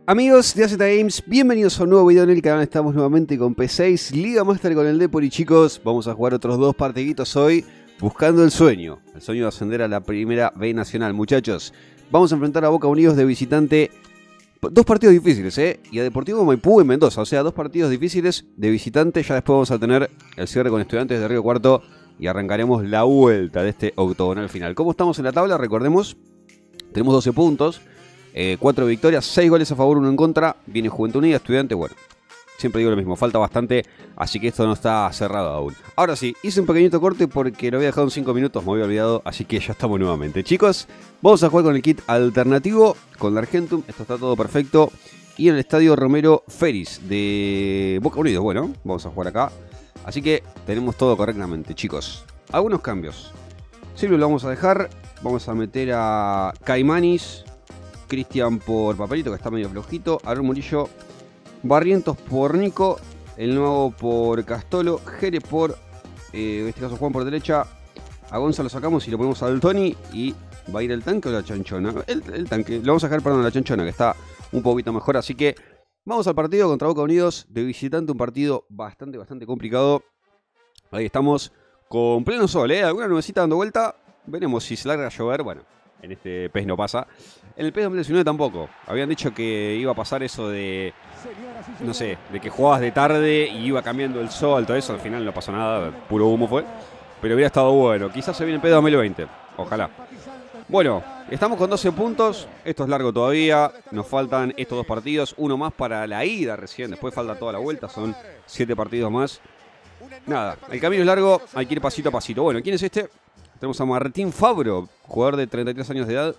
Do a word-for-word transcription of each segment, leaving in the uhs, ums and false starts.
Amigos de A Z Games, bienvenidos a un nuevo video en el canal. Estamos nuevamente con P seis, Liga Master con el Depor. Y chicos, vamos a jugar otros dos partiditos hoy, buscando el sueño. El sueño de ascender a la primera B nacional. Muchachos, vamos a enfrentar a Boca Unidos de visitante. Dos partidos difíciles, ¿eh? Y a Deportivo Maipú en Mendoza. O sea, dos partidos difíciles de visitante. Ya después vamos a tener el cierre con Estudiantes de Río Cuarto. Y arrancaremos la vuelta de este octogonal final. ¿Cómo estamos en la tabla? Recordemos, tenemos doce puntos. Eh, cuatro victorias, seis goles a favor, uno en contra. Viene Juventud Unida, Estudiante, bueno, siempre digo lo mismo, falta bastante, así que esto no está cerrado aún. Ahora sí, hice un pequeñito corte porque lo había dejado en cinco minutos, me había olvidado, así que ya estamos nuevamente. Chicos, vamos a jugar con el kit alternativo, con la Argentum, esto está todo perfecto. Y en el estadio Romero Feris de Boca Unidos, bueno, vamos a jugar acá. Así que tenemos todo correctamente, chicos. Algunos cambios. Silvio lo vamos a dejar, vamos a meter a Caimanis. Cristian por Papelito, que está medio flojito. Aaron Murillo. Barrientos por Nico. El nuevo por Castolo. Jere por, eh, en este caso Juan por derecha. A Gonza lo sacamos y lo ponemos al Tony. Y va a ir el tanque o la chanchona. El, el tanque. Lo vamos a dejar, perdón, la chanchona, que está un poquito mejor. Así que vamos al partido contra Boca Unidos. De visitante, un partido bastante, bastante complicado. Ahí estamos con pleno sol, ¿eh? Alguna nubecita dando vuelta. Veremos si se larga a llover. Bueno, en este P E S no pasa. En el P E S dos mil diecinueve tampoco. Habían dicho que iba a pasar eso de, no sé, de que jugabas de tarde y iba cambiando el sol, todo eso. Al final no pasó nada, puro humo fue. Pero hubiera estado bueno. Quizás se viene el P E S dos mil veinte. Ojalá. Bueno, estamos con doce puntos. Esto es largo todavía. Nos faltan estos dos partidos. Uno más para la ida recién. Después falta toda la vuelta. Son siete partidos más. Nada, el camino es largo. Hay que ir pasito a pasito. Bueno, ¿quién es este? Tenemos a Martín Fabro, jugador de treinta y tres años de edad.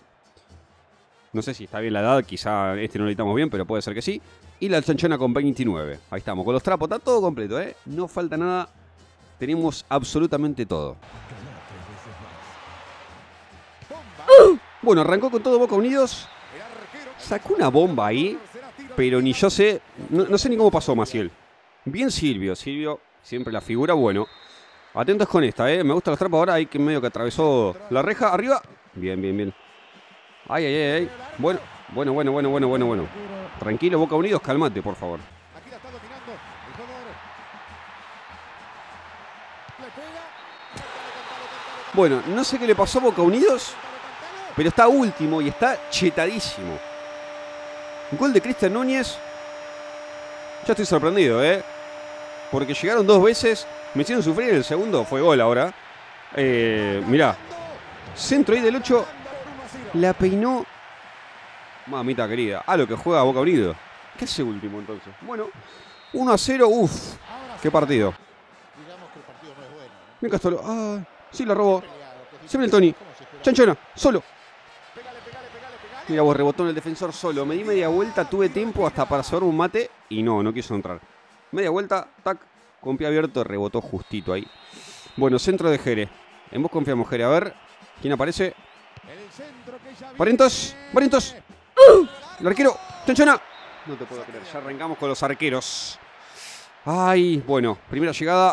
No sé si está bien la edad, quizá este no lo editamos bien, pero puede ser que sí. Y la chanchona con veintinueve. Ahí estamos, con los trapos, está todo completo, ¿eh? No falta nada, tenemos absolutamente todo. ¡Uh! Bueno, arrancó con todo Boca Unidos. Sacó una bomba ahí, pero ni yo sé, no, no sé ni cómo pasó Maciel. Bien Silvio, Silvio, siempre la figura, bueno. Atentos con esta, ¿eh? Me gustan los trapos ahora. Hay que medio que atravesó la reja. Arriba. Bien, bien, bien. Ay, ay, ay, ay. Bueno, bueno, bueno, bueno, bueno, bueno, bueno. Tranquilo, Boca Unidos, calmate, por favor. Bueno, no sé qué le pasó a Boca Unidos, pero está último y está chetadísimo. Gol de Cristian Núñez. Ya estoy sorprendido, ¿eh? Porque llegaron dos veces. Me hicieron sufrir, el segundo fue gol ahora. Eh, mirá. Centro ahí del ocho. La peinó. Mamita querida. A lo que juega Boca Unidos. ¿Qué hace último entonces? Bueno, uno a cero. Uf. Qué partido. Bien Castolo. Ah, sí, la robó. Se viene el Tony. Chanchona, solo. Mira vos, rebotó en el defensor solo. Me di media vuelta, tuve tiempo hasta para hacer un mate. Y no, no quiso entrar. Media vuelta, tac. Con pie abierto, rebotó justito ahí. Bueno, centro de Jere. En vos confiamos, Jere. A ver, ¿quién aparece? Barrientos, Barrientos. ¡Uh! El arquero, Chanchona. No te puedo creer, ya arrancamos con los arqueros. Ay, bueno, primera llegada.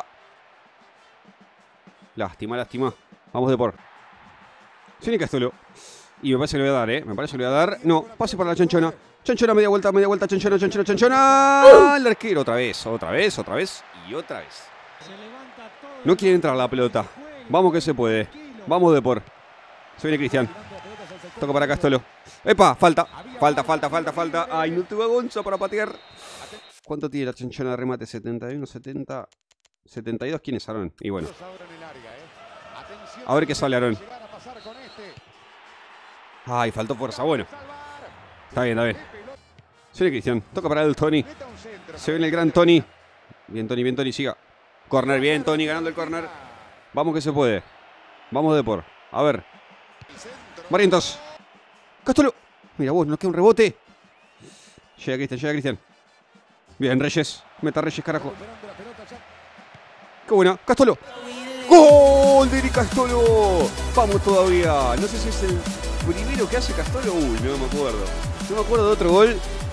Lástima, lástima. Vamos de por. Tiene Castolo. Y me parece que le voy a dar, ¿eh? Me parece que le voy a dar. No, pase para la Chanchona. Chanchona, media vuelta, media vuelta, Chanchona, Chanchona, Chanchona. El arquero, otra vez, otra vez, otra vez y otra vez. No quiere entrar la pelota. Vamos que se puede. Vamos de por. Se viene Cristian. Toca para Castolo. ¡Epa! Falta. Falta, falta, falta, falta. Ay, no tuvo a Gonza para patear. ¿Cuánto tiene la Chanchona de remate? setenta y uno, setenta, setenta y dos. ¿Quién es Aarón? Y bueno. A ver qué sale Aarón. Ay, faltó fuerza. Bueno. Está bien, está bien. Se viene Cristian. Toca para el Tony. Se viene el gran Tony. Bien, Tony, bien, Tony. Siga. Corner, bien, Tony, ganando el corner. Vamos que se puede. Vamos de por. A ver. Barrientos. Castolo. Mira vos, nos queda un rebote. Llega Cristian, llega Cristian. Bien, Reyes. Meta Reyes, carajo. Qué buena. Castolo. ¡Gol de Castolo! Vamos todavía. No sé si es el primero que hace Castolo. Uy, no me acuerdo. No me acuerdo de otro gol.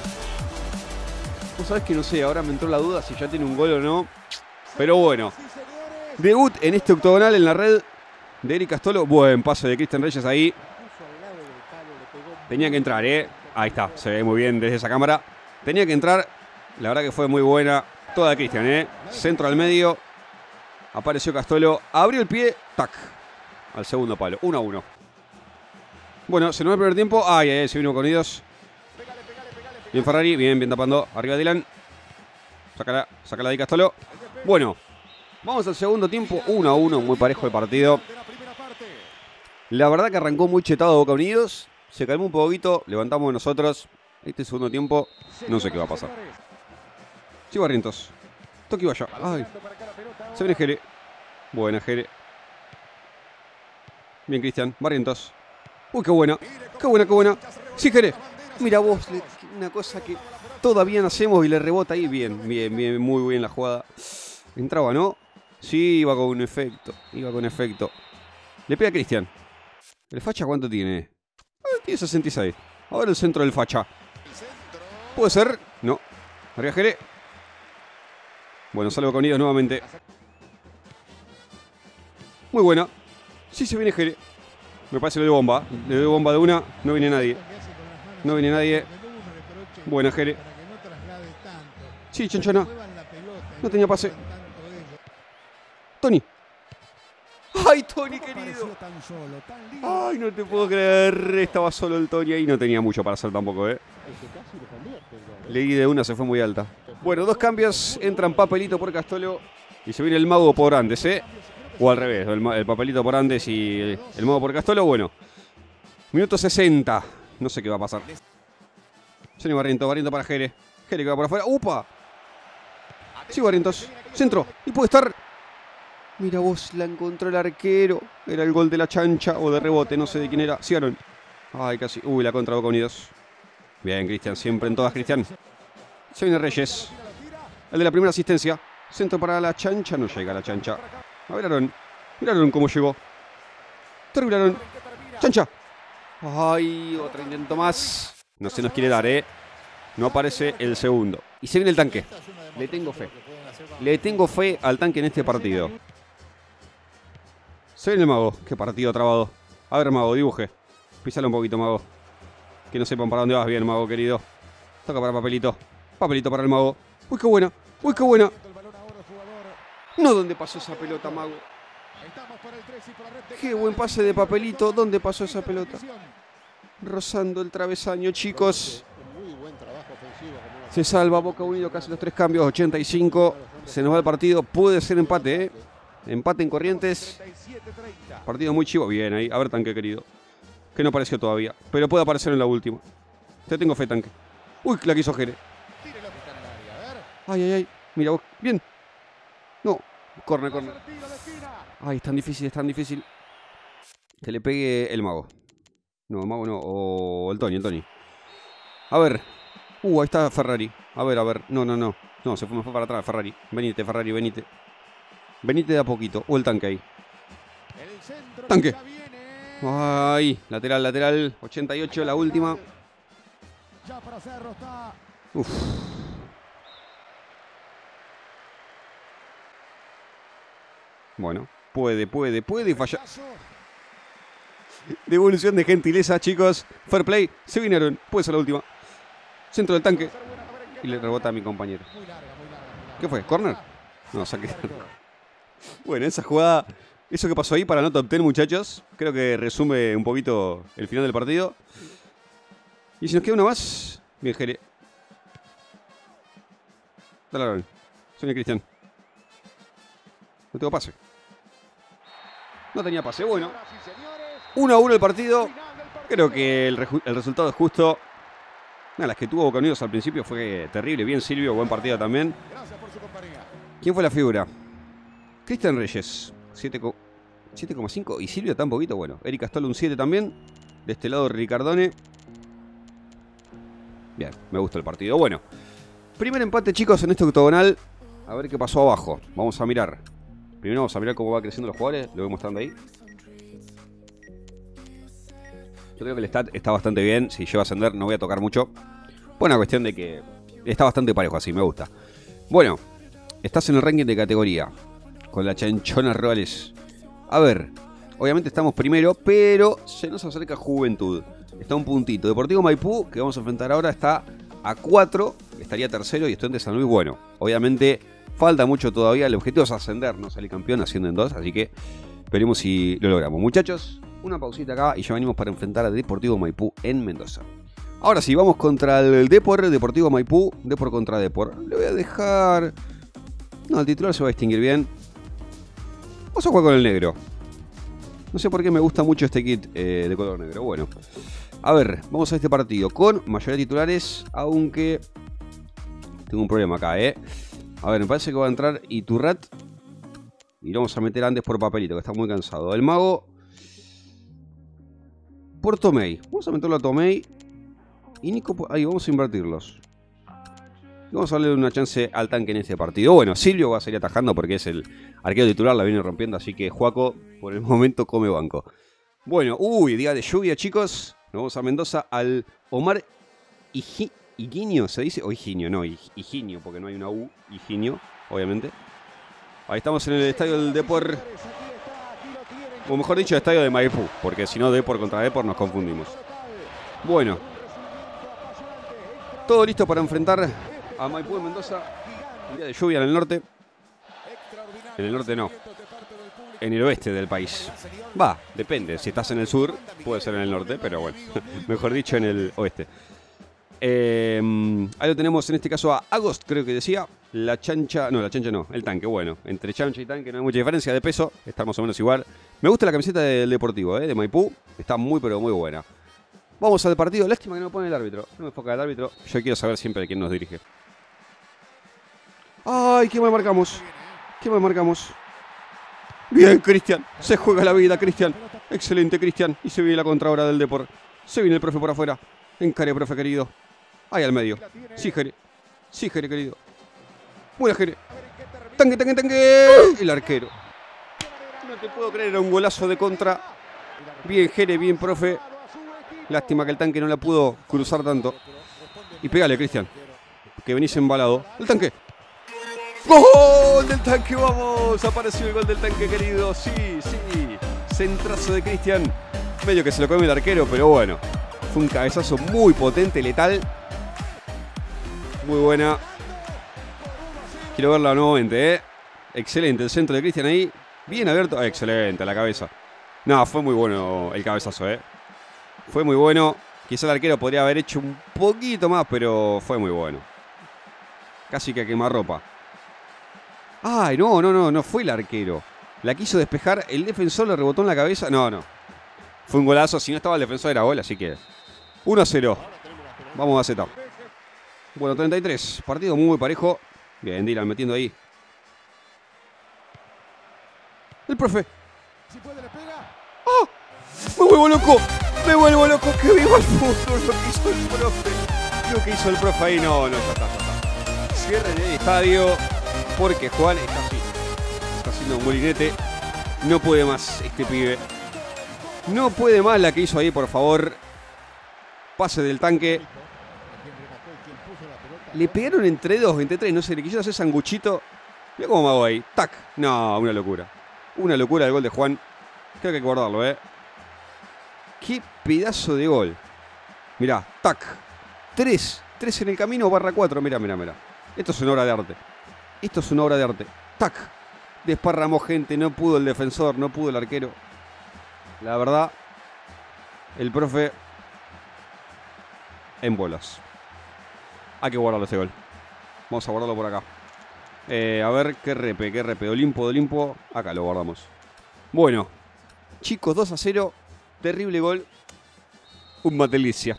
Vos sabés que no sé, ahora me entró la duda si ya tiene un gol o no. Pero bueno. Debut en este octogonal en la red de Eric Castolo. Buen pase de Cristian Reyes ahí. Tenía que entrar, ¿eh? Ahí está, se ve muy bien desde esa cámara. Tenía que entrar, la verdad que fue muy buena. Toda de Cristian, ¿eh? Centro al medio. Apareció Castolo, abrió el pie, tac. Al segundo palo, uno a uno. Bueno, se nos va el primer tiempo. Ay, ay, ay, se vino con ellos. Bien Ferrari, bien, bien tapando. Arriba Dylan. Sácala, sácala de Castolo. Bueno, vamos al segundo tiempo. uno a uno, muy parejo el partido. La verdad que arrancó muy chetado Boca Unidos. Se calmó un poquito, levantamos nosotros. Este segundo tiempo, no sé qué va a pasar. Sí, Barrientos. Toque vaya. Ay. Se viene Jere. Buena Jere. Bien Cristian. Barrientos. Uy, qué buena. Qué buena, qué buena. Sí, Jere. Mira vos, una cosa que todavía no hacemos y le rebota ahí. Bien, bien, bien, muy bien la jugada. Entraba, ¿no? Sí, iba con efecto. Iba con efecto. Le pega a Cristian. ¿El facha cuánto tiene? Ah, tiene sesenta y seis. Ahora el centro del facha. ¿Puede ser? No. Arriba Jere. Bueno, salvo con Unidos nuevamente. Muy buena. Sí, se viene Jere. Me parece le doy bomba. Le doy bomba de una. No viene nadie. No viene nadie. Buena Jere. Sí, Chanchana. No tenía pase. Tony. ¡Ay, Tony, querido! ¡Ay, no te puedo creer! Estaba solo el Tony ahí. No tenía mucho para hacer tampoco, ¿eh? Leí de una, se fue muy alta. Bueno, dos cambios. Entran Papelito por Castolo. Y se viene el Mago por Andes, ¿eh? O al revés. El, el Papelito por Andes y el, el Mago por Castolo. Bueno. Minuto sesenta. No sé qué va a pasar. Señor Barrientos. Barrientos para Jere. Jere que va por afuera. ¡Upa! Sí, Barrientos. Centro. Y puede estar... Mira vos, la encontró el arquero. Era el gol de la chancha o de rebote, no sé de quién era. Sí, Aaron. Ay, casi. Uy, la contra Boca Unidos. Bien, Cristian, siempre en todas, Cristian. Se viene Reyes. El de la primera asistencia. Centro para la chancha. No llega la chancha. A ver, Aaron. Mira Aaron cómo llegó. Terrible, Aaron. Chancha. Ay, otro intento más. No se nos quiere dar, ¿eh? No aparece el segundo. Y se viene el tanque. Le tengo fe. Le tengo fe al tanque en este partido. Se viene el Mago. Qué partido trabado. A ver, Mago, dibuje. Písalo un poquito, Mago. Que no sepan para dónde vas bien, Mago, querido. Toca para Papelito. Papelito para el Mago. Uy, qué buena. Uy, qué buena. No, ¿dónde pasó esa pelota, Mago? Qué buen pase de Papelito. ¿Dónde pasó esa pelota? Rozando el travesaño, chicos. Se salva Boca Unidos, casi los tres cambios. ochenta y cinco. Se nos va el partido. Puede ser empate, ¿eh? Empate en Corrientes. Partido muy chivo. Bien ahí. A ver, tanque, querido. Que no apareció todavía. Pero puede aparecer en la última. Te tengo fe, tanque. Uy, la quiso Jere. Ay, ay, ay. Mira vos. Bien. No. Corner, corner. Ay, es tan difícil, es tan difícil. Que le pegue el Mago. No, el Mago no. O el Tony, el Tony. A ver. Uh, ahí está Ferrari. A ver, a ver. No, no, no. No, se fue, me fue para atrás Ferrari. Venite, Ferrari, venite. Venite de a poquito. O el tanque ahí. Tanque. Ay, lateral, lateral. ochenta y ocho, la última. Uf. Bueno, puede, puede, puede y falla. Devolución de gentileza, chicos. Fair play. Se vinieron. Puede ser la última. Centro del tanque. Y le rebota a mi compañero. ¿Qué fue? ¿Corner? No, saqué. Bueno, esa jugada, eso que pasó ahí para no top diez, muchachos, creo que resume un poquito el final del partido. Y si nos queda una más, bien, Jere. Dale, Aaron. Señor Cristian. No tengo pase. No tenía pase, bueno. uno a uno el partido. Creo que el, el resultado es justo. Nada, las que tuvo Boca Unidos al principio fue terrible. Bien, Silvio, buen partido también. ¿Quién fue la figura? Cristian Reyes, siete coma cinco. Y Silvio tan poquito, bueno. Eric Castolo un siete también. De este lado Ricardone. Bien, me gusta el partido. Bueno, primer empate, chicos, en este octogonal. A ver qué pasó abajo. Vamos a mirar. Primero vamos a mirar cómo va creciendo los jugadores. Lo voy mostrando ahí. Yo creo que el stat está bastante bien. Si lleva a ascender no voy a tocar mucho. Buena cuestión de que está bastante parejo así, me gusta. Bueno, estás en el ranking de categoría. Con la chanchona Robles. A ver, Obviamente estamos primero, pero se nos acerca Juventud. Está un puntito. Deportivo Maipú, que vamos a enfrentar ahora, está a cuatro. Estaría tercero y Estudiantes San Luis, bueno. Obviamente falta mucho todavía. El objetivo es ascender, no salir campeón haciendo en dos. Así que esperemos si lo logramos. Muchachos, una pausita acá y ya venimos para enfrentar a Deportivo Maipú en Mendoza. Ahora sí, vamos contra el Depor, Deportivo Maipú. Depor contra Depor. Le voy a dejar... No, el titular se va a distinguir bien. Vamos a jugar con el negro. No sé por qué me gusta mucho este kit eh, de color negro. Bueno, a ver, vamos a este partido con mayoría de titulares, aunque tengo un problema acá, ¿eh? A ver, me parece que va a entrar Iturrat y lo vamos a meter antes por papelito, que está muy cansado. El mago por Tomei. Vamos a meterlo a Tomei y Nico... Ahí, vamos a invertirlos. Vamos a darle una chance al tanque en este partido. Bueno, Silvio va a salir atajando porque es el arquero titular, la viene rompiendo. Así que Juaco, por el momento, come banco. Bueno, uy, día de lluvia, chicos. Nos vamos a Mendoza al Omar Higi, Higinio, ¿se dice? O Higinio, no, Higinio, porque no hay una U. Higinio, obviamente. Ahí estamos en el estadio del Depor. O mejor dicho, el estadio de Maipú. Porque si no, Depor contra Depor nos confundimos. Bueno. Todo listo para enfrentar a Maipú en Mendoza. Un día de lluvia en el norte. En el norte no. En el oeste del país. Va, depende. Si estás en el sur, puede ser en el norte, pero bueno. Mejor dicho, en el oeste. Eh, ahí lo tenemos en este caso a Agost, creo que decía. La chancha, no, la chancha no, el tanque, bueno. Entre chancha y tanque no hay mucha diferencia de peso. Está más o menos igual. Me gusta la camiseta del Deportivo, eh, de Maipú. Está muy, pero muy buena. Vamos al partido. Lástima que no me pone el árbitro. No me enfoca el árbitro. Yo quiero saber siempre quién nos dirige. ¡Ay, qué mal marcamos! ¡Qué mal marcamos! Bien, Cristian. Se juega la vida, Cristian. Excelente, Cristian. Y se viene la contra ahora del Depor. Se viene el profe por afuera. Encare, profe querido. Ahí al medio. Sí, Jere. Sí, Jere, querido. Buena, Jere. Tanque, tanque, tanque. El arquero. No te puedo creer, era un golazo de contra. Bien, Jere, bien, profe. Lástima que el tanque no la pudo cruzar tanto. Y pégale, Cristian. Que venís embalado. El tanque. ¡Gol del tanque! ¡Vamos! Apareció el gol del tanque, querido. Sí, sí. Centrazo de Cristian. Medio que se lo come el arquero, pero bueno. Fue un cabezazo muy potente, letal. Muy buena. Quiero verla nuevamente, ¿eh? Excelente. El centro de Cristian ahí. Bien abierto. Excelente, la cabeza. No, fue muy bueno el cabezazo, ¿eh? Fue muy bueno. Quizá el arquero podría haber hecho un poquito más, pero fue muy bueno. Casi que a quemarropa. Ay, no, no, no, no fue el arquero. La quiso despejar, el defensor le rebotó en la cabeza. No, no. Fue un golazo, si no estaba el defensor era gol, así que uno a cero. Vamos a Z. Bueno, treinta y tres. Partido muy parejo. Bien, Dylan metiendo ahí. El profe. ¡Ah! ¡Me vuelvo loco! ¡Me vuelvo loco! ¡Que viva el fútbol! Lo que hizo el profe. Lo que hizo el profe ahí. No, no, ya está, ya está. Cierren el estadio. Porque Juan está así. Está haciendo un molinete. No puede más este pibe. No puede más la que hizo ahí, por favor. Pase del tanque. Le pegaron entre dos, entre tres. No sé, le quisieron hacer sanguchito. Mira cómo me hago ahí. Tac. No, una locura. Una locura el gol de Juan. Creo que hay que guardarlo, ¿eh? Qué pedazo de gol. Mirá, tac. Tres. Tres en el camino, barra cuatro. Mirá, mirá, mirá. Esto es una obra de arte. Esto es una obra de arte. Tac. Desparramó gente. No pudo el defensor. No pudo el arquero. La verdad, el profe en bolas. Hay que guardarlo ese gol. Vamos a guardarlo por acá. Eh, a ver, qué repe, qué repe. Olimpo, Olimpo. Acá lo guardamos. Bueno, chicos, dos a cero. Terrible gol. Un matelicia.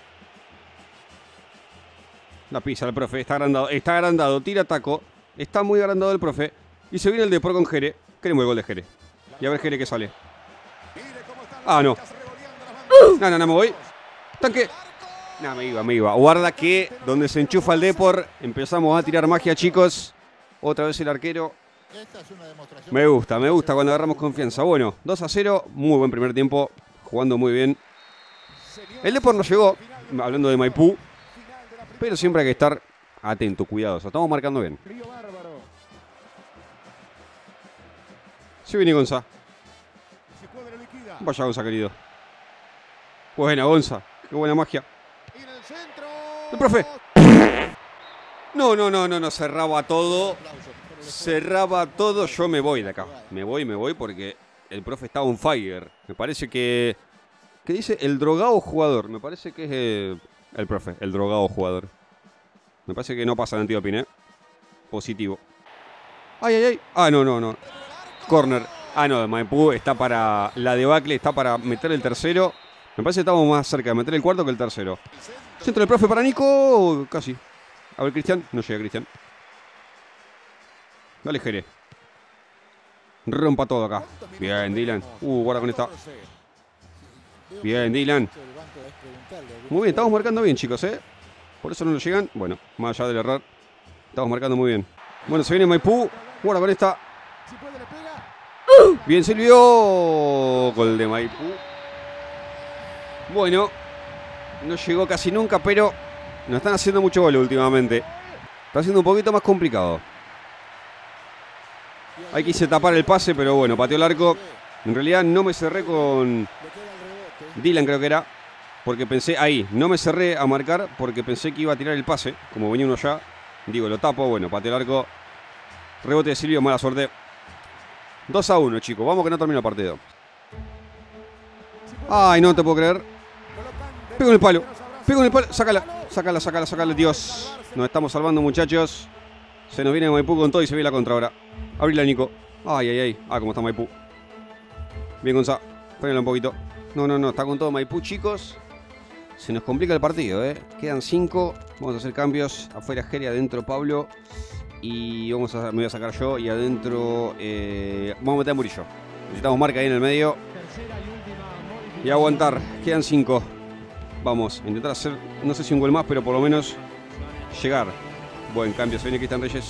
La pisa el profe. Está agrandado. Está agrandado. Tira taco. Está muy agrandado el profe. Y se viene el Depor con Jere. Queremos el gol de Jere. Y a ver Jere que sale. Ah, no. No, no, no me voy. Tanque. No, me iba, me iba. Guarda que donde se enchufa el Depor empezamos a tirar magia, chicos. Otra vez el arquero. Me gusta, me gusta cuando agarramos confianza. Bueno, dos a cero. Muy buen primer tiempo. Jugando muy bien. El Depor no llegó. Hablando de Maipú. Pero siempre hay que estar atento, cuidadoso. Estamos marcando bien. Se viene Gonza. Vaya Gonza, querido. Buena, Gonza. Qué buena magia. El profe. No, no, no, no, no. Cerraba todo. Cerraba todo. Yo me voy de acá. Me voy, me voy porque el profe está on fire. Me parece que... ¿Qué dice? El drogado jugador. Me parece que es el, el profe. El drogado jugador. Me parece que no pasa en Antioquia, ¿eh? Positivo. Ay, ay, ay. Ah, no, no, no. Corner. Ah, no, Maipú está para... La debacle está para meter el tercero. Me parece que estamos más cerca de meter el cuarto que el tercero. Centro del profe para Nico. Casi. A ver, Cristian. No llega Cristian. Dale, Jere. Rompa todo acá. Bien, Dylan. Uh, guarda con esta. Bien, Dylan. Muy bien, estamos marcando bien, chicos, ¿eh? Por eso no nos llegan. Bueno, más allá del error, estamos marcando muy bien. Bueno, se viene Maipú. Guarda con esta. Bien, Silvio. Gol de Maipú. Bueno, no llegó casi nunca, pero nos están haciendo mucho gol últimamente. Está siendo un poquito más complicado. Ahí quise tapar el pase, pero bueno, pateó el arco. En realidad no me cerré con Dylan, creo que era. Porque pensé, ahí, no me cerré a marcar porque pensé que iba a tirar el pase. Como venía uno ya, digo, lo tapo. Bueno, pateó el arco. Rebote de Silvio, mala suerte. dos a uno, chicos. Vamos que no termina el partido. Ay, no te puedo creer. Pego en el palo. Pego en el palo. Sácala. Sácala, sácala, sácala. Dios. Nos estamos salvando, muchachos. Se nos viene Maipú con todo y se ve la contra ahora. Abrila, Nico. Ay, ay, ay. Ah, cómo está Maipú. Bien, Gonza. Frénala un poquito. No, no, no. Está con todo Maipú, chicos. Se nos complica el partido, ¿eh? Quedan cinco. Vamos a hacer cambios. Afuera Jere, adentro Pablo. Y vamos a, me voy a sacar yo. Y adentro eh, vamos a meter a Murillo. Necesitamos marca ahí en el medio. Y aguantar. Quedan cinco. Vamos a intentar hacer, no sé si un gol más, pero por lo menos llegar. Buen cambio. Se viene Cristian Reyes.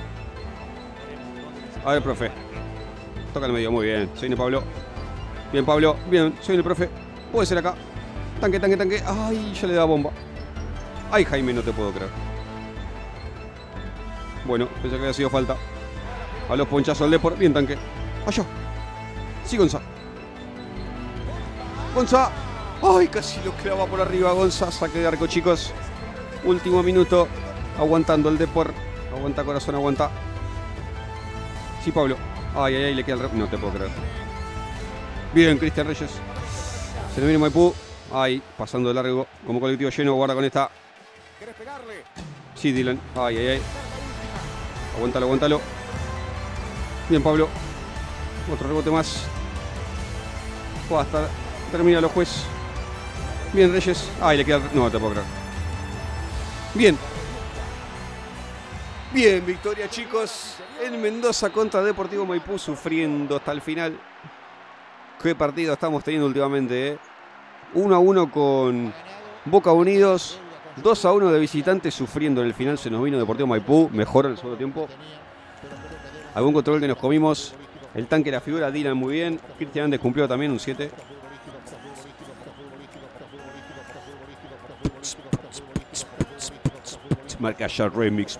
A ver, profe. Toca el medio. Muy bien. Se viene Pablo. Bien, Pablo. Bien. Se viene el profe. Puede ser acá. Tanque, tanque, tanque. Ay, ya le da bomba. Ay, Jaime, no te puedo creer. Bueno, pensé que había sido falta. A los ponchazos al Depor. Bien, tanque. Allá. Sí, Gonza. Gonza. Ay, casi lo clava por arriba Gonza. Saque de arco, chicos. Último minuto. Aguantando el Depor. Aguanta, corazón, aguanta. Sí, Pablo. Ay, ay, ay, le queda el... No te puedo creer. Bien, Cristian Reyes. Se nos viene Maipú. Ay, pasando de largo. Como colectivo lleno. Guarda con esta. Sí, Dylan. Ay, ay, ay. Aguántalo, aguántalo. Bien, Pablo. Otro rebote más. Basta. Termina los juez. Bien, Reyes. Ay, le queda... No, te puedo creer. Bien. Bien, victoria, chicos. En Mendoza contra Deportivo Maipú, sufriendo hasta el final. Qué partido estamos teniendo últimamente, ¿eh? uno a uno con Boca Unidos. dos a uno de visitantes, sufriendo en el final. Se nos vino Deportivo Maipú. Mejor en el segundo tiempo. Algún control que nos comimos. El tanque, la figura, Dylan muy bien. Cristian Andes cumplió también un siete. Marca ya remix.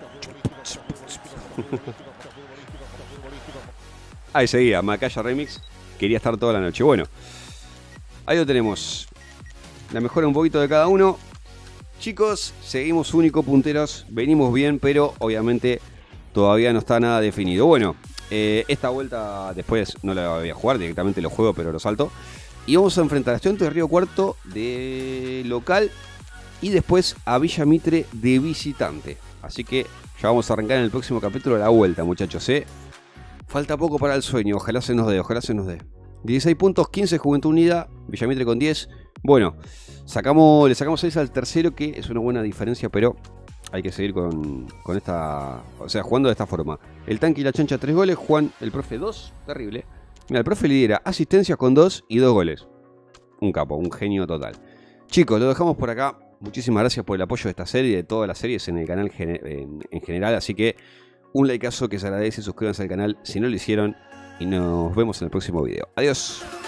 Ahí seguía, Macaya Remix. Quería estar toda la noche. Bueno, ahí lo tenemos. La mejora un poquito de cada uno. Chicos, seguimos único punteros. Venimos bien, pero obviamente todavía no está nada definido. Bueno, eh, esta vuelta después no la voy a jugar. Directamente lo juego, pero lo salto. Y vamos a enfrentar a Estudiantes de Río Cuarto de local. Y después a Villa Mitre de visitante. Así que ya vamos a arrancar en el próximo capítulo de la vuelta, muchachos, ¿eh? Falta poco para el sueño, ojalá se nos dé, ojalá se nos dé. dieciséis puntos, quince Juventud Unida, Villa Mitre con diez. Bueno, sacamos, le sacamos seis al tercero, que es una buena diferencia, pero hay que seguir con, con esta... O sea, jugando de esta forma. El tanque y la chancha, tres goles. Juan, el profe, dos. Terrible. Mira, el profe lidera asistencias con dos y dos goles. Un capo, un genio total. Chicos, lo dejamos por acá. Muchísimas gracias por el apoyo de esta serie y de todas las series en el canal en, en general. Así que un likeazo que se agradece. Suscríbanse al canal si no lo hicieron. Y nos vemos en el próximo video. Adiós.